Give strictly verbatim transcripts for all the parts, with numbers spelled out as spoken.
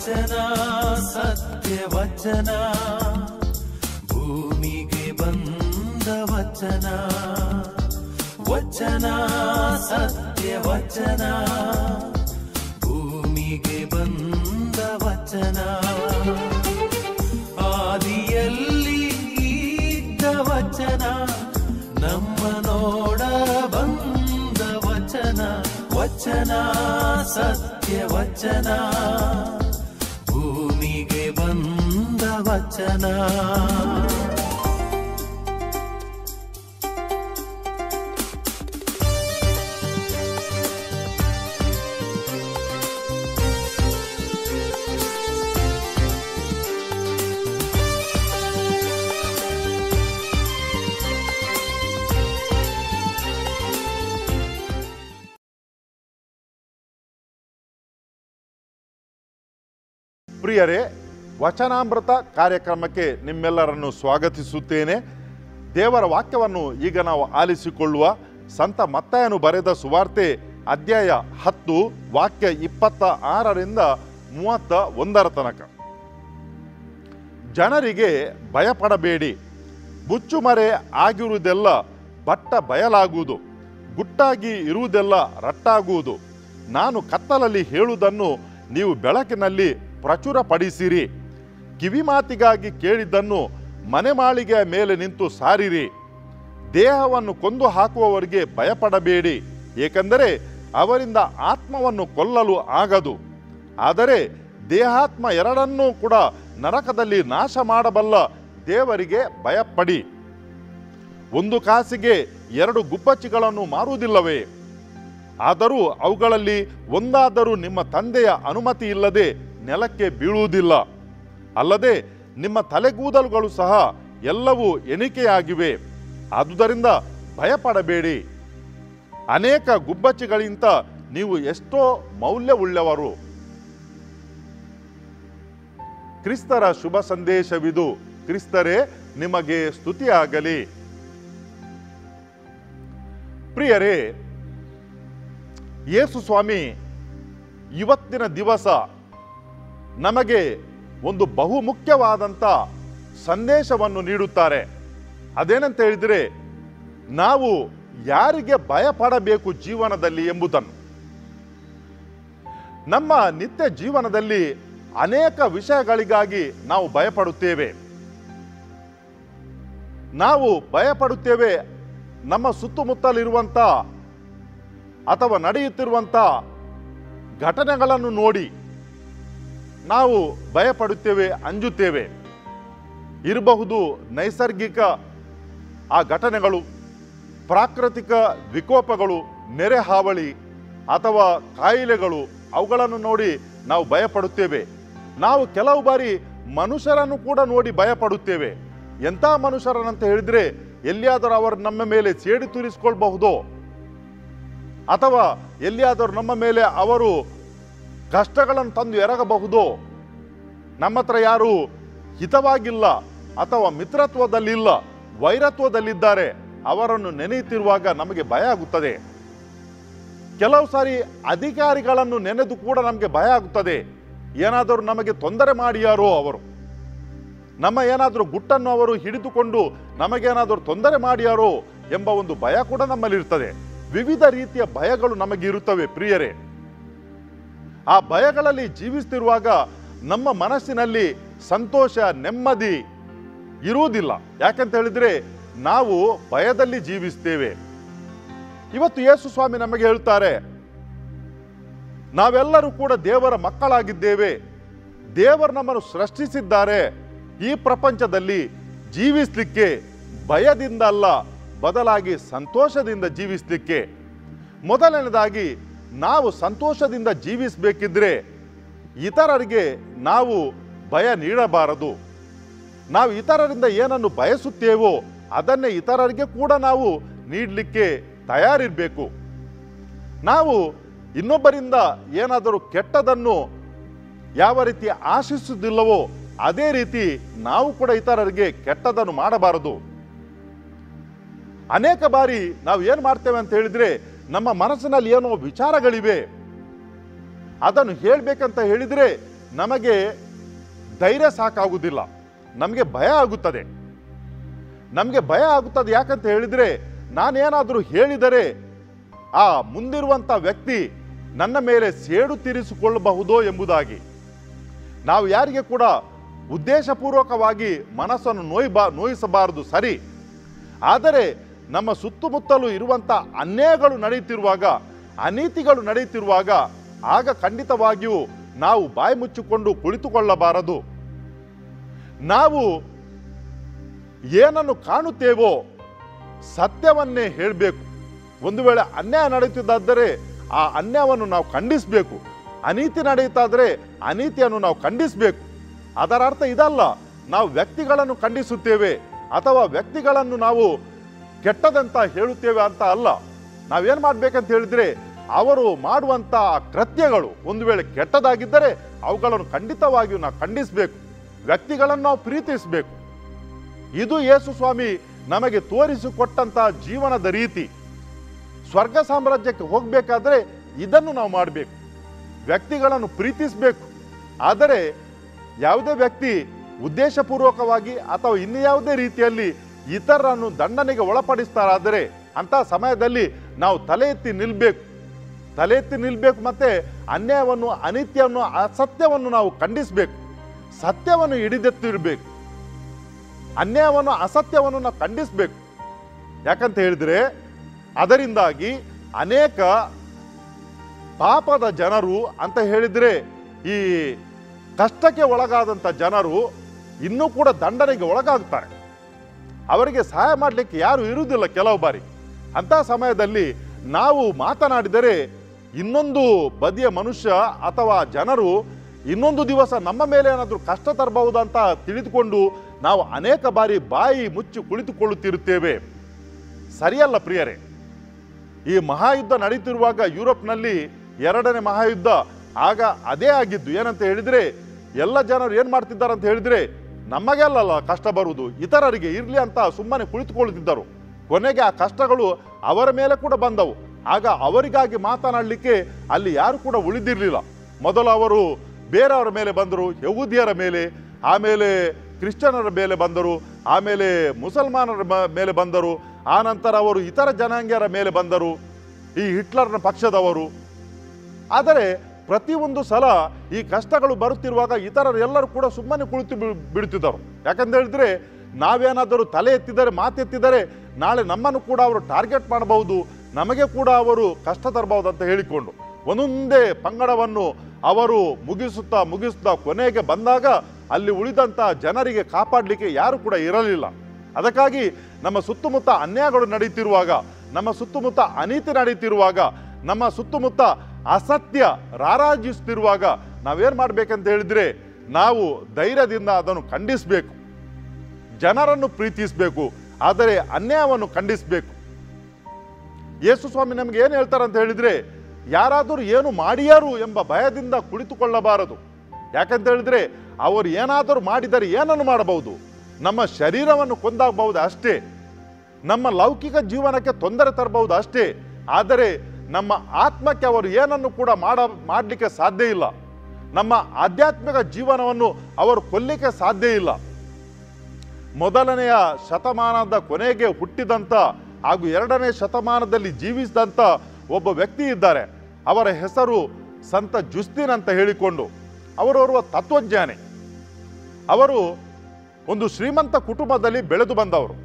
ವಚನ ಸತ್ಯ ವಚನ ಭೂಮಿಗೆ ಬಂದ ವಚನ ವಚನ ಸತ್ಯ ವಚನ ಭೂಮಿಗೆ ಬಂದ ವಚನ ಆದಿಯಲ್ಲಿ ಇದ್ದ ವಚನ ನಮ್ಮ ನೋಡ ಬಂದ ವಚನ ವಚನ ಸತ್ಯ ವಚನ ಭೂಮಿಗೆ ಬಂದ ವಚನ ಪ್ರಿಯರೇ, ವಚನಾಮೃತ ಕಾರ್ಯಕ್ರಮಕ್ಕೆ ನಿಮ್ಮೆಲ್ಲರನ್ನು ಸ್ವಾಗತಿಸುತ್ತೇನೆ. ದೇವರ ವಾಕ್ಯವನ್ನು ಈಗ ನಾವು ಆಲಿಸಿಕೊಳ್ಳುವ ಸಂತ ಮತ್ತಾಯನು ಬರೆದ ಸುವಾರ್ತೆ ಅಧ್ಯಾಯ ಹತ್ತು ವಾಕ್ಯ ಇಪ್ಪತ್ತ ಆರರಿಂದ ಮೂವತ್ತ ಒಂದರ ತನಕ. ಜನರಿಗೆ ಭಯಪಡಬೇಡಿ, ಬುಚ್ಚುಮರೆ ಆಗಿರುವುದೆಲ್ಲ ಬಟ್ಟ ಬಯಲಾಗುವುದು, ಗುಟ್ಟಾಗಿ ಇರುವುದೆಲ್ಲ ರಟ್ಟಾಗುವುದು. ನಾನು ಕತ್ತಲಲ್ಲಿ ಹೇಳುವುದನ್ನು ನೀವು ಬೆಳಕಿನಲ್ಲಿ ಪ್ರಚುರಪಡಿಸಿರಿ, ಕಿವಿಮಾತಿಗಾಗಿ ಕೇಳಿದ್ದನ್ನು ಮನೆಮಾಳಿಗೆಯ ಮೇಲೆ ನಿಂತು ಸಾರಿರಿ. ದೇಹವನ್ನು ಕೊಂದು ಹಾಕುವವರಿಗೆ ಭಯಪಡಬೇಡಿ, ಏಕೆಂದರೆ ಅವರಿಂದ ಆತ್ಮವನ್ನು ಕೊಲ್ಲಲು ಆಗದು. ಆದರೆ ದೇಹಾತ್ಮ ಎರಡನ್ನೂ ಕೂಡ ನರಕದಲ್ಲಿ ನಾಶ ಮಾಡಬಲ್ಲ ದೇವರಿಗೆ ಭಯಪಡಿ. ಒಂದು ಕಾಸಿಗೆ ಎರಡು ಗುಬ್ಬಚ್ಚಿಗಳನ್ನು ಮಾರುವುದಿಲ್ಲವೇ? ಆದರೂ ಅವುಗಳಲ್ಲಿ ಒಂದಾದರೂ ನಿಮ್ಮ ತಂದೆಯ ಅನುಮತಿ ಇಲ್ಲದೆ ನೆಲಕ್ಕೆ ಬೀಳುವುದಿಲ್ಲ. ಅಲ್ಲದೆ ನಿಮ್ಮ ತಲೆಗೂದಲುಗಳು ಸಹ ಎಲ್ಲವೂ ಎಣಿಕೆಯಾಗಿವೆ. ಆದುದರಿಂದ ಭಯಪಡಬೇಡಿ. ಅನೇಕ ಗುಬ್ಬಚ್ಚಿಗಳಿಂದ ನೀವು ಎಷ್ಟೋ ಮೌಲ್ಯವುಳ್ಳವರು. ಕ್ರಿಸ್ತರ ಶುಭ ಸಂದೇಶವಿದು. ಕ್ರಿಸ್ತರೇ ನಿಮಗೆ ಸ್ತುತಿಯಾಗಲಿ. ಪ್ರಿಯರೇ, ಯೇಸು ಸ್ವಾಮಿ ಇವತ್ತಿನ ದಿವಸ ನಮಗೆ ಒಂದು ಬಹುಮುಖ್ಯವಾದಂಥ ಸಂದೇಶವನ್ನು ನೀಡುತ್ತಾರೆ. ಅದೇನಂತ ಹೇಳಿದರೆ, ನಾವು ಯಾರಿಗೆ ಭಯಪಡಬೇಕು ಜೀವನದಲ್ಲಿ ಎಂಬುದನ್ನು. ನಮ್ಮ ನಿತ್ಯ ಜೀವನದಲ್ಲಿ ಅನೇಕ ವಿಷಯಗಳಿಗಾಗಿ ನಾವು ಭಯಪಡುತ್ತೇವೆ. ನಾವು ಭಯಪಡುತ್ತೇವೆ ನಮ್ಮ ಸುತ್ತಮುತ್ತಲಿರುವಂಥ ಅಥವಾ ನಡೆಯುತ್ತಿರುವಂಥ ಘಟನೆಗಳನ್ನು ನೋಡಿ ನಾವು ಭಯಪಡುತ್ತೇವೆ, ಅಂಜುತ್ತೇವೆ. ಇರಬಹುದು ನೈಸರ್ಗಿಕ ಆ ಘಟನೆಗಳು, ಪ್ರಾಕೃತಿಕ ವಿಕೋಪಗಳು, ನೆರೆ ಹಾವಳಿ ಅಥವಾ ಕಾಯಿಲೆಗಳು, ಅವುಗಳನ್ನು ನೋಡಿ ನಾವು ಭಯಪಡುತ್ತೇವೆ. ನಾವು ಕೆಲವು ಬಾರಿ ಮನುಷ್ಯರನ್ನು ಕೂಡ ನೋಡಿ ಭಯಪಡುತ್ತೇವೆ. ಎಂಥ ಮನುಷ್ಯರನ್ನಂತ ಹೇಳಿದರೆ, ಎಲ್ಲಿಯಾದರೂ ಅವರು ನಮ್ಮ ಮೇಲೆ ಸೇಡಿ ತೀರಿಸಿಕೊಳ್ಬಹುದು, ಅಥವಾ ಎಲ್ಲಿಯಾದರೂ ನಮ್ಮ ಮೇಲೆ ಅವರು ಕಷ್ಟಗಳನ್ನು ತಂದು ಎರಗಬಹುದು. ನಮ್ಮ ಹತ್ರ ಯಾರು ಹಿತವಾಗಿಲ್ಲ ಅಥವಾ ಮಿತ್ರತ್ವದಲ್ಲಿಲ್ಲ, ವೈರತ್ವದಲ್ಲಿದ್ದಾರೆ, ಅವರನ್ನು ನೆನೆಯುತ್ತಿರುವಾಗ ನಮಗೆ ಭಯ ಆಗುತ್ತದೆ. ಕೆಲವು ಸಾರಿ ಅಧಿಕಾರಿಗಳನ್ನು ನೆನೆದು ಕೂಡ ನಮಗೆ ಭಯ ಆಗುತ್ತದೆ. ಏನಾದರೂ ನಮಗೆ ತೊಂದರೆ ಮಾಡಿಯಾರೋ ಅವರು, ನಮ್ಮ ಏನಾದರೂ ಗುಟ್ಟನ್ನು ಅವರು ಹಿಡಿದುಕೊಂಡು ನಮಗೇನಾದರೂ ತೊಂದರೆ ಮಾಡಿಯಾರೋ ಎಂಬ ಒಂದು ಭಯ ಕೂಡ ನಮ್ಮಲ್ಲಿರ್ತದೆ. ವಿವಿಧ ರೀತಿಯ ಭಯಗಳು ನಮಗಿರುತ್ತವೆ ಪ್ರಿಯರೇ. ಆ ಭಯಗಳಲ್ಲಿ ಜೀವಿಸ್ತಿರುವಾಗ ನಮ್ಮ ಮನಸ್ಸಿನಲ್ಲಿ ಸಂತೋಷ, ನೆಮ್ಮದಿ ಇರುವುದಿಲ್ಲ. ಯಾಕಂತ ಹೇಳಿದರೆ ನಾವು ಭಯದಲ್ಲಿ ಜೀವಿಸ್ತೇವೆ. ಇವತ್ತು ಯೇಸು ಸ್ವಾಮಿ ನಮಗೆ ಹೇಳ್ತಾರೆ, ನಾವೆಲ್ಲರೂ ಕೂಡ ದೇವರ ಮಕ್ಕಳಾಗಿದ್ದೇವೆ. ದೇವರು ನಮ್ಮನ್ನು ಸೃಷ್ಟಿಸಿದ್ದಾರೆ ಈ ಪ್ರಪಂಚದಲ್ಲಿ ಜೀವಿಸಲಿಕ್ಕೆ, ಭಯದಿಂದ ಅಲ್ಲ, ಬದಲಾಗಿ ಸಂತೋಷದಿಂದ ಜೀವಿಸಲಿಕ್ಕೆ. ಮೊದಲನೇದಾಗಿ ನಾವು ಸಂತೋಷದಿಂದ ಜೀವಿಸಬೇಕಿದ್ರೆ ಇತರರಿಗೆ ನಾವು ಭಯ ನೀಡಬಾರದು. ನಾವು ಇತರರಿಂದ ಏನನ್ನು ಬಯಸುತ್ತೇವೋ ಅದನ್ನೇ ಇತರರಿಗೆ ಕೂಡ ನಾವು ನೀಡಲಿಕ್ಕೆ ತಯಾರಿರಬೇಕು. ನಾವು ಇನ್ನೊಬ್ಬರಿಂದ ಏನಾದರೂ ಕೆಟ್ಟದನ್ನು ಯಾವ ರೀತಿ ಆಶಿಸುವುದಿಲ್ಲವೋ ಅದೇ ರೀತಿ ನಾವು ಕೂಡ ಇತರರಿಗೆ ಕೆಟ್ಟದನ್ನು ಮಾಡಬಾರದು. ಅನೇಕ ಬಾರಿ ನಾವು ಏನು ಮಾಡ್ತೇವೆ ಅಂತ ಹೇಳಿದರೆ, ನಮ್ಮ ಮನಸ್ಸಿನಲ್ಲಿ ಏನೋ ವಿಚಾರಗಳಿವೆ, ಅದನ್ನು ಹೇಳಬೇಕಂತ ಹೇಳಿದರೆ ನಮಗೆ ಧೈರ್ಯ ಸಾಕಾಗುವುದಿಲ್ಲ, ನಮಗೆ ಭಯ ಆಗುತ್ತದೆ. ನಮಗೆ ಭಯ ಆಗುತ್ತದೆ ಯಾಕಂತ ಹೇಳಿದರೆ, ನಾನೇನಾದರೂ ಹೇಳಿದರೆ ಆ ಮುಂದಿರುವಂಥ ವ್ಯಕ್ತಿ ನನ್ನ ಮೇಲೆ ಸೇಡು ತೀರಿಸಿಕೊಳ್ಳಬಹುದೋ ಎಂಬುದಾಗಿ. ನಾವು ಯಾರಿಗೆ ಕೂಡ ಉದ್ದೇಶಪೂರ್ವಕವಾಗಿ ಮನಸ್ಸನ್ನು ನೋಯ್ಬಾ ನೋಯಿಸಬಾರದು ಸರಿ, ಆದರೆ ನಮ್ಮ ಸುತ್ತಮುತ್ತಲೂ ಇರುವಂಥ ಅನ್ಯಾಯಗಳು ನಡೆಯುತ್ತಿರುವಾಗ, ಅನೀತಿಗಳು ನಡೆಯುತ್ತಿರುವಾಗ, ಆಗ ಖಂಡಿತವಾಗಿಯೂ ನಾವು ಬಾಯಿ ಮುಚ್ಚಿಕೊಂಡು ಕುಳಿತುಕೊಳ್ಳಬಾರದು. ನಾವು ಏನನ್ನು ಕಾಣುತ್ತೇವೋ ಸತ್ಯವನ್ನೇ ಹೇಳಬೇಕು. ಒಂದು ವೇಳೆ ಅನ್ಯಾಯ ನಡೆಯುತ್ತಿದ್ದಾದರೆ ಆ ಅನ್ಯಾಯವನ್ನು ನಾವು ಖಂಡಿಸಬೇಕು, ಅನೀತಿ ನಡೆಯುತ್ತಾದರೆ ಅನೀತಿಯನ್ನು ನಾವು ಖಂಡಿಸಬೇಕು. ಅದರ ಅರ್ಥ ಇದಲ್ಲ ನಾವು ವ್ಯಕ್ತಿಗಳನ್ನು ಖಂಡಿಸುತ್ತೇವೆ ಅಥವಾ ವ್ಯಕ್ತಿಗಳನ್ನು ನಾವು ಕೆಟ್ಟದಂತ ಹೇಳುತ್ತೇವೆ ಅಂತ ಅಲ್ಲ. ನಾವೇನು ಮಾಡಬೇಕಂತ ಹೇಳಿದರೆ, ಅವರು ಮಾಡುವಂಥ ಕೃತ್ಯಗಳು ಒಂದು ವೇಳೆ ಕೆಟ್ಟದಾಗಿದ್ದರೆ ಅವುಗಳನ್ನು ಖಂಡಿತವಾಗಿಯೂ ನಾವು ಖಂಡಿಸಬೇಕು, ವ್ಯಕ್ತಿಗಳನ್ನು ನಾವು ಪ್ರೀತಿಸಬೇಕು. ಇದು ಯೇಸು ಸ್ವಾಮಿ ನಮಗೆ ತೋರಿಸಿಕೊಟ್ಟಂಥ ಜೀವನದ ರೀತಿ. ಸ್ವರ್ಗ ಸಾಮ್ರಾಜ್ಯಕ್ಕೆ ಹೋಗಬೇಕಾದ್ರೆ ಇದನ್ನು ನಾವು ಮಾಡಬೇಕು, ವ್ಯಕ್ತಿಗಳನ್ನು ಪ್ರೀತಿಸಬೇಕು. ಆದರೆ ಯಾವುದೇ ವ್ಯಕ್ತಿ ಉದ್ದೇಶಪೂರ್ವಕವಾಗಿ ಅಥವಾ ಇನ್ಯಾವುದೇ ರೀತಿಯಲ್ಲಿ ಇತರರನ್ನು ದಂಡನೆಗೆ ಒಳಪಡಿಸ್ತಾರಾದರೆ ಅಂಥ ಸಮಯದಲ್ಲಿ ನಾವು ತಲೆ ಎತ್ತಿ ನಿಲ್ಲಬೇಕು, ತಲೆ ಎತ್ತಿ ನಿಲ್ಲಬೇಕು. ಮತ್ತು ಅನ್ಯಾಯವನ್ನು, ಅನಿತ್ಯವನ್ನು, ಅಸತ್ಯವನ್ನು ನಾವು ಖಂಡಿಸಬೇಕು, ಸತ್ಯವನ್ನು ಹಿಡಿದೆತ್ತಿರಬೇಕು. ಅನ್ಯಾಯವನ್ನು, ಅಸತ್ಯವನ್ನು ನಾವು ಖಂಡಿಸಬೇಕು. ಯಾಕಂತ ಹೇಳಿದರೆ ಅದರಿಂದಾಗಿ ಅನೇಕ ಪಾಪದ ಜನರು ಅಂತ ಹೇಳಿದರೆ, ಈ ಕಷ್ಟಕ್ಕೆ ಒಳಗಾದಂಥ ಜನರು ಇನ್ನೂ ಕೂಡ ದಂಡನೆಗೆ ಒಳಗಾಗ್ತಾರೆ. ಅವರಿಗೆ ಸಹಾಯ ಮಾಡಲಿಕ್ಕೆ ಯಾರು ಇರುವುದಿಲ್ಲ ಕೆಲವು ಬಾರಿ. ಅಂಥ ಸಮಯದಲ್ಲಿ ನಾವು ಮಾತನಾಡಿದರೆ ಇನ್ನೊಂದು ಬದಿಯ ಮನುಷ್ಯ ಅಥವಾ ಜನರು ಇನ್ನೊಂದು ದಿವಸ ನಮ್ಮ ಮೇಲೆ ಏನಾದರೂ ಕಷ್ಟ ತರಬಹುದು ಅಂತ ತಿಳಿದುಕೊಂಡು ನಾವು ಅನೇಕ ಬಾರಿ ಬಾಯಿ ಮುಚ್ಚಿ ಕುಳಿತುಕೊಳ್ಳುತ್ತಿರುತ್ತೇವೆ. ಸರಿಯಲ್ಲ ಪ್ರಿಯರೇ. ಈ ಮಹಾಯುದ್ಧ ನಡೀತಿರುವಾಗ ಯುರೋಪ್ನಲ್ಲಿ ಎರಡನೇ ಮಹಾಯುದ್ಧ, ಆಗ ಅದೇ ಆಗಿದ್ದು. ಏನಂತ ಹೇಳಿದರೆ, ಎಲ್ಲ ಜನರು ಏನು ಮಾಡ್ತಿದ್ದಾರೆ ಅಂತ ಹೇಳಿದರೆ, ನಮಗೆಲ್ಲ ಕಷ್ಟ ಬರುವುದು, ಇತರರಿಗೆ ಇರಲಿ ಅಂತ ಸುಮ್ಮನೆ ಕುಳಿತುಕೊಳ್ಳುತ್ತಿದ್ದರು. ಕೊನೆಗೆ ಆ ಕಷ್ಟಗಳು ಅವರ ಮೇಲೆ ಕೂಡ ಬಂದವು. ಆಗ ಅವರಿಗಾಗಿ ಮಾತನಾಡಲಿಕ್ಕೆ ಅಲ್ಲಿ ಯಾರು ಕೂಡ ಉಳಿದಿರಲಿಲ್ಲ. ಮೊದಲು ಅವರು ಬೇರೆಯವರ ಮೇಲೆ ಬಂದರು, ಯಹೂದಿಯರ ಮೇಲೆ, ಆಮೇಲೆ ಕ್ರಿಶ್ಚಿಯನರ ಮೇಲೆ ಬಂದರು, ಆಮೇಲೆ ಮುಸಲ್ಮಾನರ ಮೇಲೆ ಬಂದರು, ಆ ನಂತರ ಅವರು ಇತರ ಜನಾಂಗೀಯರ ಮೇಲೆ ಬಂದರು, ಈ ಹಿಟ್ಲರ್ನ ಪಕ್ಷದವರು. ಆದರೆ ಪ್ರತಿಯೊಂದು ಸಲ ಈ ಕಷ್ಟಗಳು ಬರುತ್ತಿರುವಾಗ ಇತರರು ಎಲ್ಲರೂ ಕೂಡ ಸುಮ್ಮನೆ ಕುಳಿತು ಬಿಡುತ್ತಿದ್ದರು. ಯಾಕಂತ ಹೇಳಿದ್ರೆ, ನಾವೇನಾದರೂ ತಲೆ ಎತ್ತಿದರೆ, ಮಾತೆತ್ತಿದರೆ ನಾಳೆ ನಮ್ಮನ್ನು ಕೂಡ ಅವರು ಟಾರ್ಗೆಟ್ ಮಾಡಬಹುದು, ನಮಗೆ ಕೂಡ ಅವರು ಕಷ್ಟ ತರಬಹುದು ಅಂತ ಹೇಳಿಕೊಂಡು ಒಂದೊಂದೇ ಪಂಗಡವನ್ನು ಅವರು ಮುಗಿಸುತ್ತಾ ಮುಗಿಸುತ್ತಾ ಕೊನೆಗೆ ಬಂದಾಗ ಅಲ್ಲಿ ಉಳಿದಂಥ ಜನರಿಗೆ ಕಾಪಾಡಲಿಕ್ಕೆ ಯಾರು ಕೂಡ ಇರಲಿಲ್ಲ. ಅದಕ್ಕಾಗಿ ನಮ್ಮ ಸುತ್ತಮುತ್ತ ಅನ್ಯಾಯಗಳು ನಡೀತಿರುವಾಗ, ನಮ್ಮ ಸುತ್ತಮುತ್ತ ಅನೀತಿ ನಡೀತಿರುವಾಗ, ನಮ್ಮ ಸುತ್ತಮುತ್ತ ಅಸತ್ಯ ರಾರಾಜಿಸುತ್ತಿರುವಾಗ ನಾವೇನು ಮಾಡಬೇಕಂತ ಹೇಳಿದರೆ, ನಾವು ಧೈರ್ಯದಿಂದ ಅದನ್ನು ಖಂಡಿಸಬೇಕು, ಜನರನ್ನು ಪ್ರೀತಿಸಬೇಕು, ಆದರೆ ಅನ್ಯಾಯವನ್ನು ಖಂಡಿಸಬೇಕು. ಯೇಸು ಸ್ವಾಮಿ ನಮಗೆ ಏನು ಹೇಳ್ತಾರೆ ಅಂತ ಹೇಳಿದರೆ, ಯಾರಾದರೂ ಏನು ಮಾಡಿಯಾರು ಎಂಬ ಭಯದಿಂದ ಕುಳಿತುಕೊಳ್ಳಬಾರದು. ಯಾಕಂತ ಹೇಳಿದರೆ, ಅವರು ಏನಾದರೂ ಮಾಡಿದರೆ ಏನನ್ನು ಮಾಡಬಹುದು? ನಮ್ಮ ಶರೀರವನ್ನು ಕೊಂದಾಗಬಹುದು ಅಷ್ಟೇ, ನಮ್ಮ ಲೌಕಿಕ ಜೀವನಕ್ಕೆ ತೊಂದರೆ ತರಬಹುದು ಅಷ್ಟೇ. ಆದರೆ ನಮ್ಮ ಆತ್ಮಕ್ಕೆ ಅವರು ಏನನ್ನು ಕೂಡ ಮಾಡ ಮಾಡಲಿಕ್ಕೆ ಸಾಧ್ಯ ಇಲ್ಲ. ನಮ್ಮ ಆಧ್ಯಾತ್ಮಿಕ ಜೀವನವನ್ನು ಅವರು ಕೊಲ್ಲಿಕ್ಕೆ ಸಾಧ್ಯ ಇಲ್ಲ. ಮೊದಲನೆಯ ಶತಮಾನದ ಕೊನೆಗೆ ಹುಟ್ಟಿದಂಥ ಹಾಗೂ ಎರಡನೇ ಶತಮಾನದಲ್ಲಿ ಜೀವಿಸಿದಂಥ ಒಬ್ಬ ವ್ಯಕ್ತಿ ಇದ್ದಾರೆ. ಅವರ ಹೆಸರು ಸಂತ ಜುಸ್ತೀನ್ ಅಂತ ಹೇಳಿಕೊಂಡು, ಅವರೋರ್ವ ತತ್ವಜ್ಞಾನಿ. ಅವರು ಒಂದು ಶ್ರೀಮಂತ ಕುಟುಂಬದಲ್ಲಿ ಬೆಳೆದು ಬಂದವರು.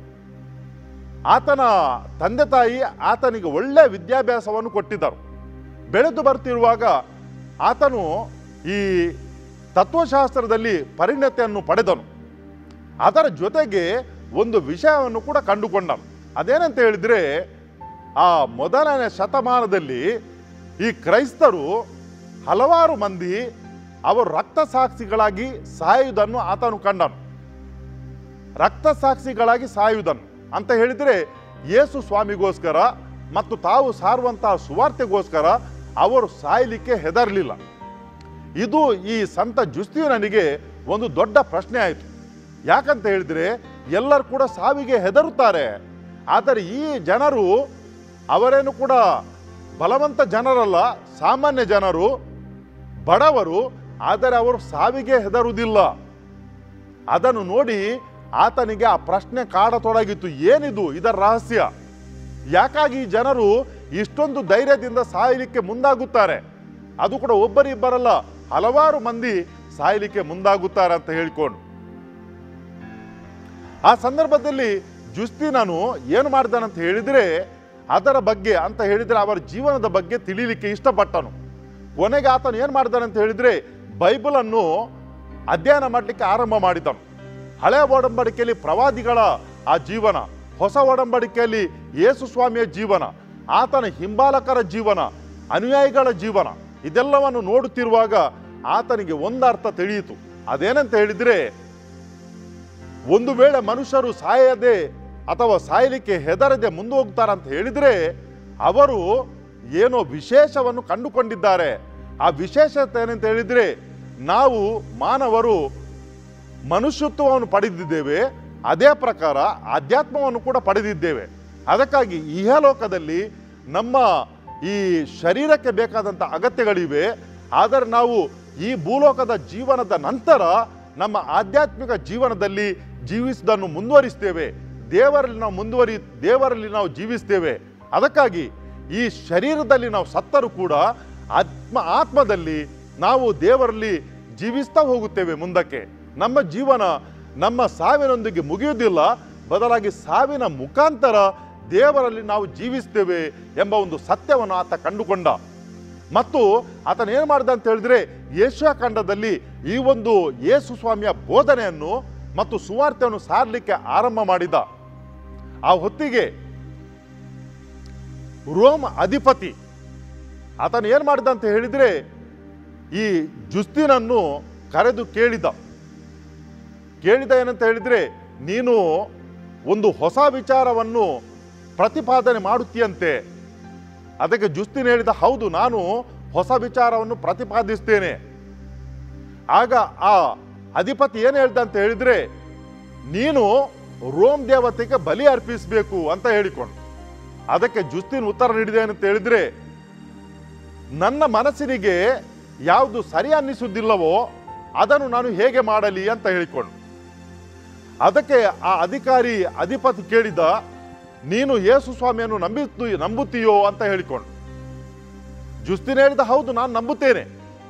ಆತನ ತಂದೆ ತಾಯಿ ಆತನಿಗೆ ಒಳ್ಳೆಯ ವಿದ್ಯಾಭ್ಯಾಸವನ್ನು ಕೊಟ್ಟಿದ್ದರು. ಬೆಳೆದು ಬರ್ತಿರುವಾಗ ಆತನು ಈ ತತ್ವಶಾಸ್ತ್ರದಲ್ಲಿ ಪರಿಣತಿಯನ್ನು ಪಡೆದನು. ಅದರ ಜೊತೆಗೆ ಒಂದು ವಿಷಯವನ್ನು ಕೂಡ ಕಂಡುಕೊಂಡನು. ಅದೇನಂತ ಹೇಳಿದರೆ, ಆ ಮೊದಲನೇ ಶತಮಾನದಲ್ಲಿ ಈ ಕ್ರೈಸ್ತರು ಹಲವಾರು ಮಂದಿ ಅವರು ರಕ್ತ ಸಾಕ್ಷಿಗಳಾಗಿ ಸಾಯುವುದನ್ನು ಆತನು ಕಂಡನು. ರಕ್ತ ಸಾಕ್ಷಿಗಳಾಗಿ ಸಾಯುವುದನ್ನು ಅಂತ ಹೇಳಿದರೆ, ಯೇಸು ಸ್ವಾಮಿಗೋಸ್ಕರ ಮತ್ತು ತಾವು ಸಾರುವಂತಹ ಸುವಾರ್ತೆಗೋಸ್ಕರ ಅವರು ಸಾಯಲಿಕ್ಕೆ ಹೆದರಲಿಲ್ಲ. ಇದು ಈ ಸಂತ ಜುಸ್ತೀನನಿಗೆ ಒಂದು ದೊಡ್ಡ ಪ್ರಶ್ನೆ ಆಯಿತು. ಯಾಕಂತ ಹೇಳಿದರೆ, ಎಲ್ಲರೂ ಕೂಡ ಸಾವಿಗೆ ಹೆದರುತ್ತಾರೆ, ಆದರೆ ಈ ಜನರು ಅವರೇನು ಕೂಡ ಬಲವಂತ ಜನರಲ್ಲ, ಸಾಮಾನ್ಯ ಜನರು, ಬಡವರು. ಆದರೆ ಅವರು ಸಾವಿಗೆ ಹೆದರುವುದಿಲ್ಲ. ಅದನ್ನು ನೋಡಿ ಆತನಿಗೆ ಆ ಪ್ರಶ್ನೆ ಕಾಡತೊಡಗಿತ್ತು, ಏನಿದು ಇದರ ರಹಸ್ಯ? ಯಾಕಾಗಿ ಈ ಜನರು ಇಷ್ಟೊಂದು ಧೈರ್ಯದಿಂದ ಸಾಯಲಿಕ್ಕೆ ಮುಂದಾಗುತ್ತಾರೆ? ಅದು ಕೂಡ ಒಬ್ಬರಿಬ್ಬರಲ್ಲ, ಹಲವಾರು ಮಂದಿ ಸಾಯಲಿಕ್ಕೆ ಮುಂದಾಗುತ್ತಾರೆ ಅಂತ ಹೇಳಿಕೊಂಡು ಆ ಸಂದರ್ಭದಲ್ಲಿ ಜುಸ್ತೀನನು ಏನು ಮಾಡಿದಾನಂತ ಹೇಳಿದರೆ ಅದರ ಬಗ್ಗೆ ಅಂತ ಹೇಳಿದರೆ ಅವರ ಜೀವನದ ಬಗ್ಗೆ ತಿಳಿಲಿಕ್ಕೆ ಇಷ್ಟಪಟ್ಟನು. ಕೊನೆಗೆ ಆತನು ಏನು ಮಾಡಿದಾನಂತ ಹೇಳಿದರೆ ಬೈಬಲನ್ನು ಅಧ್ಯಯನ ಮಾಡಲಿಕ್ಕೆ ಆರಂಭ ಮಾಡಿದನು. ಹಳೆಯ ಒಡಂಬಡಿಕೆಯಲ್ಲಿ ಪ್ರವಾದಿಗಳ ಆ ಜೀವನ, ಹೊಸ ಒಡಂಬಡಿಕೆಯಲ್ಲಿ ಯೇಸು ಸ್ವಾಮಿಯ ಜೀವನ, ಆತನ ಹಿಂಬಾಲಕರ ಜೀವನ, ಅನುಯಾಯಿಗಳ ಜೀವನ, ಇದೆಲ್ಲವನ್ನು ನೋಡುತ್ತಿರುವಾಗ ಆತನಿಗೆ ಒಂದರ್ಥ ತಿಳಿಯಿತು. ಅದೇನಂತ ಹೇಳಿದರೆ, ಒಂದು ವೇಳೆ ಮನುಷ್ಯರು ಸಾಯದೆ ಅಥವಾ ಸಾಯಲಿಕ್ಕೆ ಹೆದರದೆ ಮುಂದೆ ಹೋಗ್ತಾರಂತ ಹೇಳಿದರೆ ಅವರು ಏನೋ ವಿಶೇಷವನ್ನು ಕಂಡುಕೊಂಡಿದ್ದಾರೆ. ಆ ವಿಶೇಷತೆ ಏನಂತ ಹೇಳಿದರೆ, ನಾವು ಮಾನವರು ಮನುಷ್ಯತ್ವವನ್ನು ಪಡೆದಿದ್ದೇವೆ, ಅದೇ ಪ್ರಕಾರ ಆಧ್ಯಾತ್ಮವನ್ನು ಕೂಡ ಪಡೆದಿದ್ದೇವೆ. ಅದಕ್ಕಾಗಿ ಇಹಲೋಕದಲ್ಲಿ ನಮ್ಮ ಈ ಶರೀರಕ್ಕೆ ಬೇಕಾದಂಥ ಅಗತ್ಯಗಳಿವೆ. ಆದರೆ ನಾವು ಈ ಭೂಲೋಕದ ಜೀವನದ ನಂತರ ನಮ್ಮ ಆಧ್ಯಾತ್ಮಿಕ ಜೀವನದಲ್ಲಿ ಜೀವಿಸುವುದನ್ನು ಮುಂದುವರಿಸ್ತೇವೆ. ದೇವರಲ್ಲಿ ನಾವು ಮುಂದುವರಿ ದೇವರಲ್ಲಿ ನಾವು ಜೀವಿಸ್ತೇವೆ. ಅದಕ್ಕಾಗಿ ಈ ಶರೀರದಲ್ಲಿ ನಾವು ಸತ್ತರೂ ಕೂಡ ಆತ್ಮ ಆತ್ಮದಲ್ಲಿ ನಾವು ದೇವರಲ್ಲಿ ಜೀವಿಸ್ತಾ ಹೋಗುತ್ತೇವೆ ಮುಂದಕ್ಕೆ. ನಮ್ಮ ಜೀವನ ನಮ್ಮ ಸಾವಿನೊಂದಿಗೆ ಮುಗಿಯುವುದಿಲ್ಲ, ಬದಲಾಗಿ ಸಾವಿನ ಮುಖಾಂತರ ದೇವರಲ್ಲಿ ನಾವು ಜೀವಿಸ್ತೇವೆ ಎಂಬ ಒಂದು ಸತ್ಯವನ್ನು ಆತ ಕಂಡುಕೊಂಡ. ಮತ್ತು ಆತನ ಏನು ಮಾಡಿದ ಅಂತ ಹೇಳಿದ್ರೆ, ಯೆಶಾಯ ಖಂಡದಲ್ಲಿ ಈ ಒಂದು ಯೇಸು ಸ್ವಾಮಿಯ ಬೋಧನೆಯನ್ನು ಮತ್ತು ಸುವಾರ್ತೆಯನ್ನು ಸಾರಲಿಕ್ಕೆ ಆರಂಭ ಮಾಡಿದ. ಆ ಹೊತ್ತಿಗೆ ರೋಮ್ ಅಧಿಪತಿ ಆತನು ಏನು ಮಾಡಿದ ಅಂತ ಹೇಳಿದರೆ, ಈ ಜುಸ್ತೀನನ್ನು ಕರೆದು ಕೇಳಿದ ಕೇಳಿದ ಏನಂತ ಹೇಳಿದರೆ, ನೀನು ಒಂದು ಹೊಸ ವಿಚಾರವನ್ನು ಪ್ರತಿಪಾದನೆ ಮಾಡುತ್ತೀಯಂತೆ. ಅದಕ್ಕೆ ಜುಸ್ತೀನ್ ಹೇಳಿದ, ಹೌದು, ನಾನು ಹೊಸ ವಿಚಾರವನ್ನು ಪ್ರತಿಪಾದಿಸ್ತೇನೆ. ಆಗ ಆ ಅಧಿಪತಿ ಏನು ಹೇಳ್ದ ಅಂತ ಹೇಳಿದರೆ, ನೀನು ರೋಮ್ ದೇವತೆಗೆ ಬಲಿ ಅರ್ಪಿಸಬೇಕು ಅಂತ ಹೇಳಿಕೊಂಡು. ಅದಕ್ಕೆ ಜುಸ್ತೀನ್ ಉತ್ತರ ನೀಡಿದೆ ಏನಂತ ಹೇಳಿದರೆ, ನನ್ನ ಮನಸ್ಸಿನಿಗೆ ಯಾವುದು ಸರಿ ಅನ್ನಿಸುವುದಿಲ್ಲವೋ ಅದನ್ನು ನಾನು ಹೇಗೆ ಮಾಡಲಿ ಅಂತ ಹೇಳಿಕೊಂಡು. ಅದಕ್ಕೆ ಆ ಅಧಿಕಾರಿ ಅಧಿಪತಿ ಕೇಳಿದ, ನೀನು ಯೇಸು ಸ್ವಾಮಿಯನ್ನು ನಂಬಿತು ನಂಬುತ್ತೀಯೋ ಅಂತ ಹೇಳಿಕೊಂಡು. ಜುಸ್ತೀನ್ ಹೇಳಿದ, ಹೌದು, ನಾನು ನಂಬುತ್ತೇನೆ.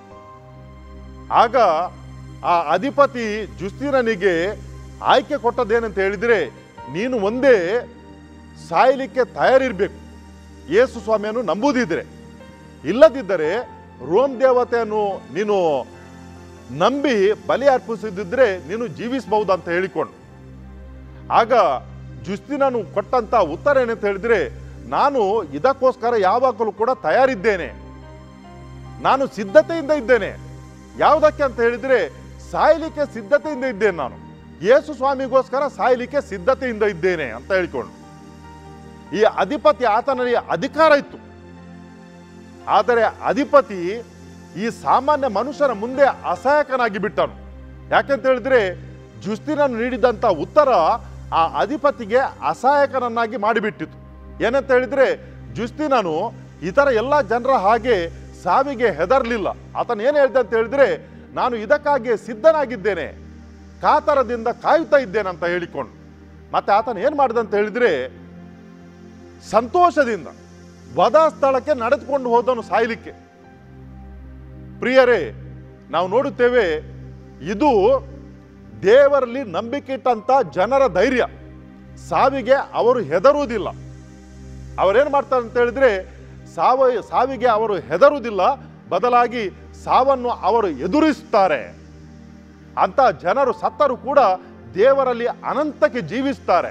ಆಗ ಆ ಅಧಿಪತಿ ಜುಸ್ತೀನನಿಗೆ ಆಯ್ಕೆ ಕೊಟ್ಟದ್ದೇನಂತ ಹೇಳಿದರೆ, ನೀನು ಒಂದೇ ಸಾಯಲಿಕ್ಕೆ ತಯಾರಿರಬೇಕು ಯೇಸು ಸ್ವಾಮಿಯನ್ನು ನಂಬುದಿದ್ರೆ. ಇಲ್ಲದಿದ್ದರೆ ರೋಮ್ ದೇವತೆಯನ್ನು ನೀನು ನಂಬಿ ಬಲಿ ಅರ್ಪಿಸಿದ್ರೆ ನೀನು ಜೀವಿಸಬಹುದು ಅಂತ ಹೇಳಿಕೊಂಡು. ಆಗ ಜುಸ್ತೀನನು ಕೊಟ್ಟಂತ ಉತ್ತರ ಏನಂತ ಹೇಳಿದ್ರೆ, ನಾನು ಇದಕ್ಕೋಸ್ಕರ ಯಾವಾಗಲೂ ಕೂಡ ತಯಾರಿದ್ದೇನೆ, ನಾನು ಸಿದ್ಧತೆಯಿಂದ ಇದ್ದೇನೆ. ಯಾವುದಕ್ಕೆ ಅಂತ ಹೇಳಿದ್ರೆ, ಸಾಯಲಿಕ್ಕೆ ಸಿದ್ಧತೆಯಿಂದ ಇದ್ದೇನೆ. ನಾನು ಯೇಸು ಸ್ವಾಮಿಗೋಸ್ಕರ ಸಾಯಲಿಕ್ಕೆ ಸಿದ್ಧತೆಯಿಂದ ಇದ್ದೇನೆ ಅಂತ ಹೇಳಿಕೊಂಡು. ಈ ಅಧಿಪತಿ ಆತನಲ್ಲಿ ಅಧಿಕಾರ ಇತ್ತು. ಆದರೆ ಅಧಿಪತಿ ಈ ಸಾಮಾನ್ಯ ಮನುಷ್ಯನ ಮುಂದೆ ಅಸಹಾಯಕನಾಗಿ ಬಿಟ್ಟನು. ಯಾಕೆಂತ ಹೇಳಿದ್ರೆ, ಜುಸ್ತೀನನು ನೀಡಿದಂಥ ಉತ್ತರ ಆ ಅಧಿಪತಿಗೆ ಅಸಹಾಯಕನನ್ನಾಗಿ ಮಾಡಿಬಿಟ್ಟಿತು. ಏನಂತ ಹೇಳಿದ್ರೆ, ಜುಸ್ತೀನನು ಇತರ ಎಲ್ಲ ಜನರ ಹಾಗೆ ಸಾವಿಗೆ ಹೆದರ್ಲಿಲ್ಲ. ಆತನು ಏನು ಹೇಳ್ದ ಅಂತ ಹೇಳಿದ್ರೆ, ನಾನು ಇದಕ್ಕಾಗಿ ಸಿದ್ಧನಾಗಿದ್ದೇನೆ, ಕಾತರದಿಂದ ಕಾಯುತ್ತಾ ಇದ್ದೇನೆ ಅಂತ ಹೇಳಿಕೊಂಡು. ಮತ್ತೆ ಆತನು ಏನು ಮಾಡಿದಂತ ಹೇಳಿದ್ರೆ, ಸಂತೋಷದಿಂದ ವಧಾ ಸ್ಥಳಕ್ಕೆ ನಡೆದುಕೊಂಡು ಹೋದನು ಸಾಯಲಿಕ್ಕೆ. ಪ್ರಿಯರೇ, ನಾವು ನೋಡುತ್ತೇವೆ, ಇದು ದೇವರಲ್ಲಿ ನಂಬಿಕೆ ಇಟ್ಟಂತ ಜನರ ಧೈರ್ಯ. ಸಾವಿಗೆ ಅವರು ಹೆದರುವುದಿಲ್ಲ. ಅವರೇನು ಮಾಡ್ತಾರೆ ಅಂತ ಹೇಳಿದ್ರೆ, ಸಾವ ಸಾವಿಗೆ ಅವರು ಹೆದರುವುದಿಲ್ಲ, ಬದಲಾಗಿ ಸಾವನ್ನು ಅವರು ಎದುರಿಸುತ್ತಾರೆ. ಅಂತ ಜನರು ಸತ್ತರೂ ಕೂಡ ದೇವರಲ್ಲಿ ಅನಂತಕ್ಕೆ ಜೀವಿಸ್ತಾರೆ.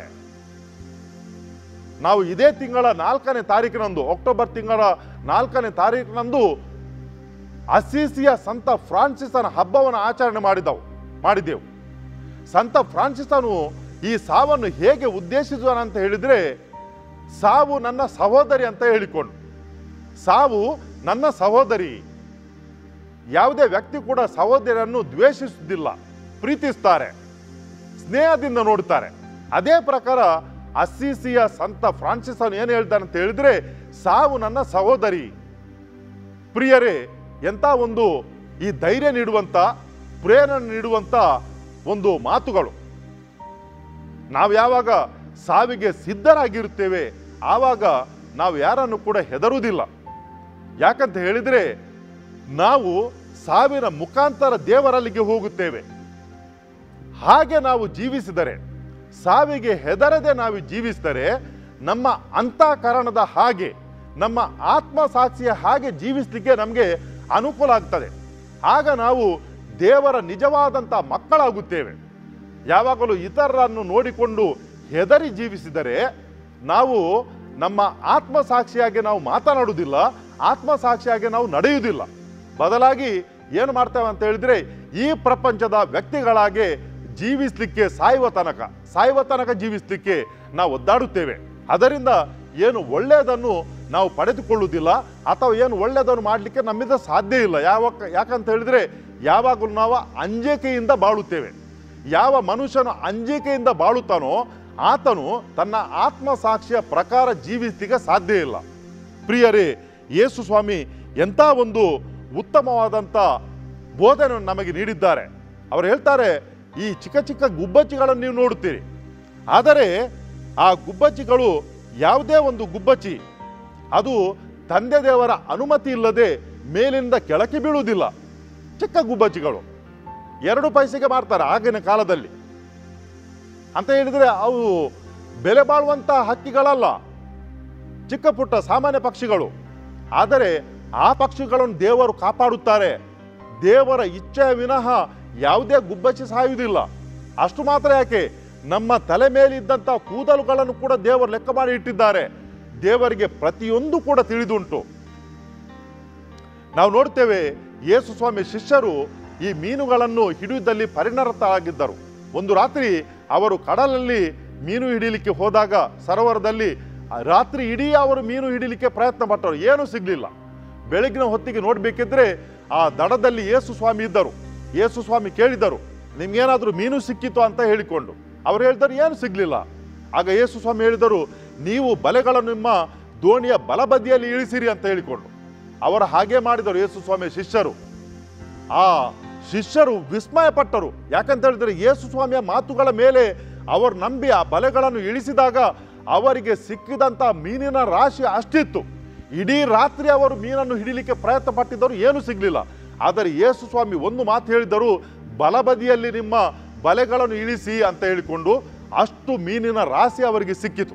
ನಾವು ಇದೇ ತಿಂಗಳ ನಾಲ್ಕನೇ ತಾರೀಕಿನಂದು ಅಕ್ಟೋಬರ್ ತಿಂಗಳ ನಾಲ್ಕನೇ ತಾರೀಕಿನಂದು ಅಸ್ಸೀಸಿಯ ಸಂತ ಫ್ರಾನ್ಸಿಸನ ಹಬ್ಬವನ್ನು ಆಚರಣೆ ಮಾಡಿದವು ಮಾಡಿದೆವು ಸಂತ ಫ್ರಾನ್ಸಿಸನು ಈ ಸಾವನ್ನು ಹೇಗೆ ಉದ್ದೇಶಿಸುವನು ಅಂತ ಹೇಳಿದ್ರೆ, ಸಾವು ನನ್ನ ಸಹೋದರಿ ಅಂತ ಹೇಳಿಕೊಂಡು. ಸಾವು ನನ್ನ ಸಹೋದರಿ. ಯಾವುದೇ ವ್ಯಕ್ತಿ ಕೂಡ ಸಹೋದರಿಯನ್ನು ದ್ವೇಷಿಸುವುದಿಲ್ಲ, ಪ್ರೀತಿಸ್ತಾರೆ, ಸ್ನೇಹದಿಂದ ನೋಡುತ್ತಾರೆ. ಅದೇ ಪ್ರಕಾರ ಅಸ್ಸೀಸಿಯ ಸಂತ ಫ್ರಾನ್ಸಿಸನು ಏನು ಹೇಳ್ತಾನೆ ಅಂತ ಹೇಳಿದ್ರೆ, ಸಾವು ನನ್ನ ಸಹೋದರಿ. ಪ್ರಿಯರೇ, ಎಂಥ ಒಂದು ಈ ಧೈರ್ಯ ನೀಡುವಂಥ, ಪ್ರೇರಣೆ ನೀಡುವಂಥ ಒಂದು ಮಾತುಗಳು. ನಾವು ಯಾವಾಗ ಸಾವಿಗೆ ಸಿದ್ಧರಾಗಿರುತ್ತೇವೆ ಆವಾಗ ನಾವು ಯಾರನ್ನು ಕೂಡ ಹೆದರುವುದಿಲ್ಲ. ಯಾಕಂತ ಹೇಳಿದರೆ ನಾವು ಸಾವಿನ ಮುಖಾಂತರ ದೇವರಲ್ಲಿಗೆ ಹೋಗುತ್ತೇವೆ. ಹಾಗೆ ನಾವು ಜೀವಿಸಿದರೆ, ಸಾವಿಗೆ ಹೆದರದೆ ನಾವು ಜೀವಿಸಿದರೆ, ನಮ್ಮ ಅಂತಃಕರಣದ ಹಾಗೆ, ನಮ್ಮ ಆತ್ಮಸಾಕ್ಷಿಯ ಹಾಗೆ ಜೀವಿಸಲಿಕ್ಕೆ ನಮಗೆ ಅನುಕೂಲ ಆಗ್ತದೆ. ಆಗ ನಾವು ದೇವರ ನಿಜವಾದಂಥ ಮಕ್ಕಳಾಗುತ್ತೇವೆ. ಯಾವಾಗಲೂ ಇತರರನ್ನು ನೋಡಿಕೊಂಡು ಹೆದರಿ ಜೀವಿಸಿದರೆ ನಾವು ನಮ್ಮ ಆತ್ಮಸಾಕ್ಷಿಯಾಗಿ ನಾವು ಮಾತನಾಡುವುದಿಲ್ಲ, ಆತ್ಮಸಾಕ್ಷಿಯಾಗಿ ನಾವು ನಡೆಯುವುದಿಲ್ಲ. ಬದಲಾಗಿ ಏನು ಮಾಡ್ತೇವೆ ಅಂತ ಹೇಳಿದ್ರೆ, ಈ ಪ್ರಪಂಚದ ವ್ಯಕ್ತಿಗಳಾಗಿ ಜೀವಿಸಲಿಕ್ಕೆ ಸಾಯುವ ತನಕ ಸಾಯುವ ತನಕ ಜೀವಿಸಲಿಕ್ಕೆ ನಾವು ಒದ್ದಾಡುತ್ತೇವೆ. ಅದರಿಂದ ಏನು ಒಳ್ಳೆಯದನ್ನು ನಾವು ಪಡೆದುಕೊಳ್ಳುವುದಿಲ್ಲ, ಅಥವಾ ಏನು ಒಳ್ಳೆಯದನ್ನು ಮಾಡಲಿಕ್ಕೆ ನಮ್ಮಿಂದ ಸಾಧ್ಯ ಇಲ್ಲ. ಯಾವ ಯಾಕಂತ ಹೇಳಿದರೆ ಯಾವಾಗಲೂ ನಾವು ಅಂಜಿಕೆಯಿಂದ ಬಾಳುತ್ತೇವೆ. ಯಾವ ಮನುಷ್ಯನು ಅಂಜಿಕೆಯಿಂದ ಬಾಳುತ್ತಾನೋ ಆತನು ತನ್ನ ಆತ್ಮಸಾಕ್ಷಿಯ ಪ್ರಕಾರ ಜೀವಿಸಲಿಕ್ಕೆ ಸಾಧ್ಯ ಇಲ್ಲ. ಪ್ರಿಯರೇ, ಯೇಸು ಸ್ವಾಮಿ ಎಂಥ ಒಂದು ಉತ್ತಮವಾದಂಥ ಬೋಧನೆಯನ್ನು ನಮಗೆ ನೀಡಿದ್ದಾರೆ. ಅವರು ಹೇಳ್ತಾರೆ, ಈ ಚಿಕ್ಕ ಚಿಕ್ಕ ಗುಬ್ಬಚ್ಚಿಗಳನ್ನು ನೀವು ನೋಡುತ್ತೀರಿ, ಆದರೆ ಆ ಗುಬ್ಬಚ್ಚಿಗಳು ಯಾವುದೇ ಒಂದು ಗುಬ್ಬಚ್ಚಿ ಅದು ತಂದೆ ದೇವರ ಅನುಮತಿ ಇಲ್ಲದೆ ಮೇಲಿಂದ ಕೆಳಕ್ಕೆ ಬೀಳುವುದಿಲ್ಲ. ಚಿಕ್ಕ ಗುಬ್ಬಚ್ಚಿಗಳು ಎರಡು ಪೈಸೆಗೆ ಮಾರ್ತಾರೆ ಆಗಿನ ಕಾಲದಲ್ಲಿ. ಅಂತ ಹೇಳಿದರೆ ಅವು ಬೆಲೆ ಬಾಳುವಂಥ ಹಕ್ಕಿಗಳಲ್ಲ, ಚಿಕ್ಕ ಪುಟ್ಟ ಸಾಮಾನ್ಯ ಪಕ್ಷಿಗಳು. ಆದರೆ ಆ ಪಕ್ಷಿಗಳನ್ನು ದೇವರು ಕಾಪಾಡುತ್ತಾರೆ. ದೇವರ ಇಚ್ಛೆಯ ವಿನಃ ಯಾವುದೇ ಗುಬ್ಬಚ್ಚಿ ಸಾಯುವುದಿಲ್ಲ. ಅಷ್ಟು ಮಾತ್ರ ಯಾಕೆ, ನಮ್ಮ ತಲೆ ಮೇಲಿದ್ದಂಥ ಕೂದಲುಗಳನ್ನು ಕೂಡ ದೇವರು ಲೆಕ್ಕ ಮಾಡಿ ಇಟ್ಟಿದ್ದಾರೆ. ದೇವರಿಗೆ ಪ್ರತಿಯೊಂದು ಕೂಡ ತಿಳಿದುಂಟು. ನಾವು ನೋಡ್ತೇವೆ, ಯೇಸು ಸ್ವಾಮಿ ಶಿಷ್ಯರು ಈ ಮೀನುಗಳನ್ನು ಹಿಡಿಯುವುದಲ್ಲಿ ಪರಿಣತರಾಗಿದ್ದರು. ಒಂದು ರಾತ್ರಿ ಅವರು ಕಡಲಲ್ಲಿ ಮೀನು ಹಿಡಿಯಲಿಕ್ಕೆ ಹೋದಾಗ ಸರೋವರದಲ್ಲಿ ರಾತ್ರಿ ಇಡೀ ಅವರು ಮೀನು ಹಿಡಿಯಲಿಕ್ಕೆ ಪ್ರಯತ್ನ ಪಟ್ಟರು, ಏನೂ ಸಿಗಲಿಲ್ಲ. ಬೆಳಗಿನ ಹೊತ್ತಿಗೆ ನೋಡಬೇಕಿದ್ರೆ ಆ ದಡದಲ್ಲಿ ಯೇಸು ಸ್ವಾಮಿ ಇದ್ದರು. ಯೇಸು ಸ್ವಾಮಿ ಕೇಳಿದರು, ನಿಮ್ಗೇನಾದರೂ ಮೀನು ಸಿಕ್ಕಿತು ಅಂತ ಹೇಳಿಕೊಂಡು. ಅವರು ಹೇಳಿದರು, ಏನು ಸಿಗಲಿಲ್ಲ. ಆಗ ಯೇಸು ಸ್ವಾಮಿ ಹೇಳಿದರು, ನೀವು ಬಲೆಗಳನ್ನು ನಿಮ್ಮ ದೋಣಿಯ ಬಲಬದಿಯಲ್ಲಿ ಇಳಿಸಿರಿ ಅಂತ ಹೇಳಿಕೊಂಡು. ಅವರು ಹಾಗೆ ಮಾಡಿದರು ಯೇಸು ಸ್ವಾಮಿ ಶಿಷ್ಯರು. ಆ ಶಿಷ್ಯರು ವಿಸ್ಮಯ ಪಟ್ಟರು. ಯಾಕಂತ ಹೇಳಿದರೆ ಯೇಸು ಸ್ವಾಮಿಯ ಮಾತುಗಳ ಮೇಲೆ ಅವರು ನಂಬಿ ಆ ಬಲೆಗಳನ್ನು ಇಳಿಸಿದಾಗ ಅವರಿಗೆ ಸಿಕ್ಕಿದಂಥ ಮೀನಿನ ರಾಶಿ ಅಷ್ಟಿತ್ತು. ಇಡೀ ರಾತ್ರಿ ಅವರು ಮೀನನ್ನು ಹಿಡಿಲಿಕ್ಕೆ ಪ್ರಯತ್ನ ಪಟ್ಟಿದ್ದರು, ಏನೂ ಸಿಗಲಿಲ್ಲ. ಆದರೆ ಯೇಸು ಸ್ವಾಮಿ ಒಂದು ಮಾತು ಹೇಳಿದರು, ಬಲಬದಿಯಲ್ಲಿ ನಿಮ್ಮ ಬಲೆಗಳನ್ನು ಇಳಿಸಿ ಅಂತ ಹೇಳಿಕೊಂಡು. ಅಷ್ಟು ಮೀನಿನ ರಾಶಿ ಅವರಿಗೆ ಸಿಕ್ಕಿತು.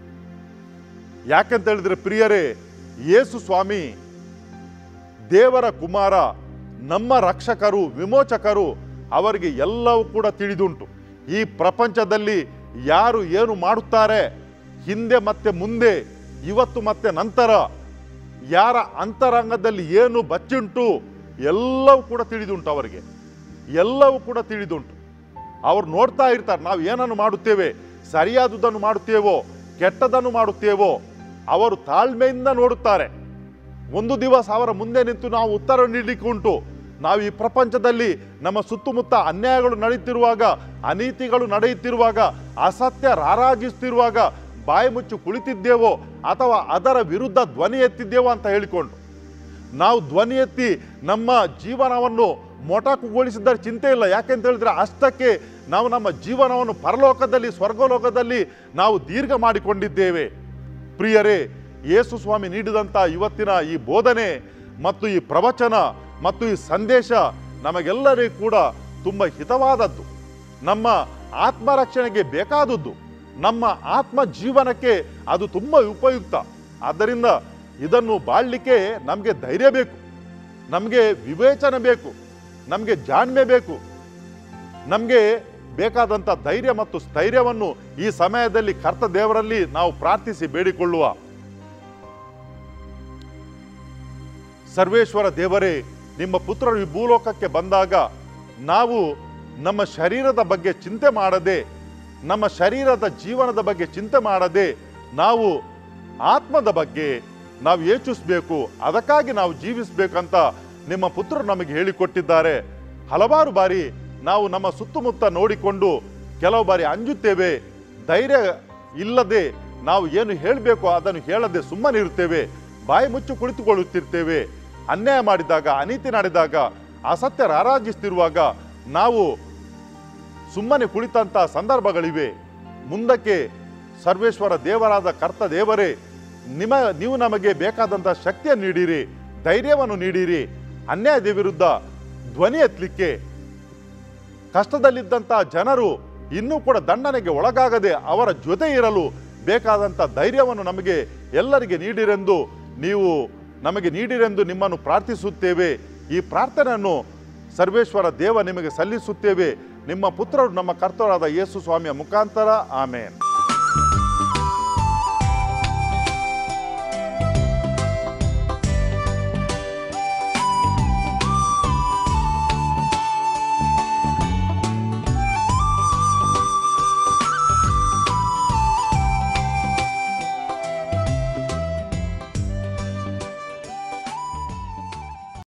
ಯಾಕಂತ ಹೇಳಿದ್ರೆ ಪ್ರಿಯರೇ, ಯೇಸು ಸ್ವಾಮಿ ದೇವರ ಕುಮಾರ, ನಮ್ಮ ರಕ್ಷಕರು, ವಿಮೋಚಕರು. ಅವರಿಗೆ ಎಲ್ಲವೂ ಕೂಡ ತಿಳಿದುಂಟು. ಈ ಪ್ರಪಂಚದಲ್ಲಿ ಯಾರು ಏನು ಮಾಡುತ್ತಾರೆ, ಹಿಂದೆ ಮತ್ತೆ ಮುಂದೆ, ಇವತ್ತು ಮತ್ತೆ ನಂತರ, ಯಾರ ಅಂತರಂಗದಲ್ಲಿ ಏನು ಬಚ್ಚಿಂಟು ಎಲ್ಲವೂ ಕೂಡ ತಿಳಿದುಂಟು. ಅವರಿಗೆ ಎಲ್ಲವೂ ಕೂಡ ತಿಳಿದುಂಟು. ಅವ್ರು ನೋಡ್ತಾ ಇರ್ತಾರೆ, ನಾವು ಏನನ್ನು ಮಾಡುತ್ತೇವೆ, ಸರಿಯಾದುದನ್ನು ಮಾಡುತ್ತೇವೋ ಕೆಟ್ಟದನ್ನು ಮಾಡುತ್ತೇವೋ. ಅವರು ತಾಳ್ಮೆಯಿಂದ ನೋಡುತ್ತಾರೆ. ಒಂದು ದಿವಸ ಅವರ ಮುಂದೆ ನಿಂತು ನಾವು ಉತ್ತರ ನೀಡಲಿಕ್ಕೆ ಉಂಟು. ನಾವು ಈ ಪ್ರಪಂಚದಲ್ಲಿ ನಮ್ಮ ಸುತ್ತಮುತ್ತ ಅನ್ಯಾಯಗಳು ನಡೆಯುತ್ತಿರುವಾಗ, ಅನೀತಿಗಳು ನಡೆಯುತ್ತಿರುವಾಗ, ಅಸತ್ಯ ರಾರಾಜಿಸುತ್ತಿರುವಾಗ ಬಾಯಿ ಮುಚ್ಚಿ ಕುಳಿತಿದ್ದೇವೋ ಅಥವಾ ಅದರ ವಿರುದ್ಧ ಧ್ವನಿ ಎತ್ತಿದ್ದೇವೋ ಅಂತ ಹೇಳಿಕೊಂಡು ನಾವು ಧ್ವನಿ ಎತ್ತಿ ನಮ್ಮ ಜೀವನವನ್ನು ಮೊಟಕುಗೊಳಿಸಿದರೆ ಚಿಂತೆ ಇಲ್ಲ. ಯಾಕೆಂತ ಹೇಳಿದ್ರೆ ಅಷ್ಟಕ್ಕೆ ನಾವು ನಮ್ಮ ಜೀವನವನ್ನು ಪರಲೋಕದಲ್ಲಿ, ಸ್ವರ್ಗಲೋಕದಲ್ಲಿ ನಾವು ದೀರ್ಘ ಮಾಡಿಕೊಂಡಿದ್ದೇವೆ. ಪ್ರಿಯರೇ, ಯೇಸು ಸ್ವಾಮಿ ನೀಡಿದಂಥ ಇವತ್ತಿನ ಈ ಬೋಧನೆ ಮತ್ತು ಈ ಪ್ರವಚನ ಮತ್ತು ಈ ಸಂದೇಶ ನಮಗೆಲ್ಲರಿಗೂ ಕೂಡ ತುಂಬ ಹಿತವಾದದ್ದು, ನಮ್ಮ ಆತ್ಮರಕ್ಷಣೆಗೆ ಬೇಕಾದದ್ದು, ನಮ್ಮ ಆತ್ಮ ಜೀವನಕ್ಕೆ ಅದು ತುಂಬ ಉಪಯುಕ್ತ. ಆದ್ದರಿಂದ ಇದನ್ನು ಬಾಳಲಿಕ್ಕೆ ನಮಗೆ ಧೈರ್ಯ ಬೇಕು, ನಮಗೆ ವಿವೇಚನೆ ಬೇಕು, ನಮಗೆ ಜಾಣ್ಮೆ ಬೇಕು. ನಮಗೆ ಬೇಕಾದಂಥ ಧೈರ್ಯ ಮತ್ತು ಸ್ಥೈರ್ಯವನ್ನು ಈ ಸಮಯದಲ್ಲಿ ಕರ್ತ ದೇವರಲ್ಲಿ ನಾವು ಪ್ರಾರ್ಥಿಸಿ ಬೇಡಿಕೊಳ್ಳುವ. ಸರ್ವೇಶ್ವರ ದೇವರೇ, ನಿಮ್ಮ ಪುತ್ರರು ಈ ಭೂಲೋಕಕ್ಕೆ ಬಂದಾಗ ನಾವು ನಮ್ಮ ಶರೀರದ ಬಗ್ಗೆ ಚಿಂತೆ ಮಾಡದೆ, ನಮ್ಮ ಶರೀರದ ಜೀವನದ ಬಗ್ಗೆ ಚಿಂತೆ ಮಾಡದೆ, ನಾವು ಆತ್ಮದ ಬಗ್ಗೆ ನಾವು ಯೋಚಿಸಬೇಕು, ಅದಕ್ಕಾಗಿ ನಾವು ಜೀವಿಸಬೇಕಂತ ನಿಮ್ಮ ಪುತ್ರರು ನಮಗೆ ಹೇಳಿಕೊಟ್ಟಿದ್ದಾರೆ. ಹಲವಾರು ಬಾರಿ ನಾವು ನಮ್ಮ ಸುತ್ತಮುತ್ತ ನೋಡಿಕೊಂಡು ಕೆಲವು ಬಾರಿ ಅಂಜುತ್ತೇವೆ, ಧೈರ್ಯ ಇಲ್ಲದೆ ನಾವು ಏನು ಹೇಳಬೇಕು ಅದನ್ನು ಹೇಳದೆ ಸುಮ್ಮನಿರುತ್ತೇವೆ, ಬಾಯಿ ಮುಚ್ಚಿ ಕುಳಿತುಕೊಳ್ಳುತ್ತಿರ್ತೇವೆ. ಅನ್ಯಾಯ ಮಾಡಿದಾಗ, ಅನೀತಿ ನಡೆದಾಗ ಅಸತ್ಯ ರಾರಾಜಿಸ್ತಿರುವಾಗ ನಾವು ಸುಮ್ಮನೆ ಕುಳಿತಂಥ ಸಂದರ್ಭಗಳಿವೆ. ಮುಂದಕ್ಕೆ ಸರ್ವೇಶ್ವರ ದೇವರಾದ ಕರ್ತ ದೇವರೇ, ನಿಮ್ಮ ನೀವು ನಮಗೆ ಬೇಕಾದಂಥ ಶಕ್ತಿಯನ್ನು ನೀಡಿರಿ, ಧೈರ್ಯವನ್ನು ನೀಡಿರಿ. ಅನ್ಯಾಯದ ವಿರುದ್ಧ ಧ್ವನಿ ಎತ್ತಲಿಕ್ಕೆ ಕಷ್ಟದಲ್ಲಿದ್ದಂಥ ಜನರು ಇನ್ನೂ ಕೂಡ ದಂಡನೆಗೆ ಒಳಗಾಗದೆ ಅವರ ಜೊತೆ ಇರಲು ಬೇಕಾದಂಥ ಧೈರ್ಯವನ್ನು ನಮಗೆ ಎಲ್ಲರಿಗೆ ನೀಡಿರೆಂದು ನೀವು ನಮಗೆ ನೀಡಿರೆಂದು ನಿಮ್ಮನ್ನು ಪ್ರಾರ್ಥಿಸುತ್ತೇವೆ. ಈ ಪ್ರಾರ್ಥನೆಯನ್ನು ಸರ್ವೇಶ್ವರ ದೇವ ನಿಮಗೆ ಸಲ್ಲಿಸುತ್ತೇವೆ. ನಿಮ್ಮ ಪುತ್ರರು ನಮ್ಮ ಕರ್ತರಾದ ಯೇಸು ಸ್ವಾಮಿಯ ಮುಖಾಂತರ. ಆಮೇನ್.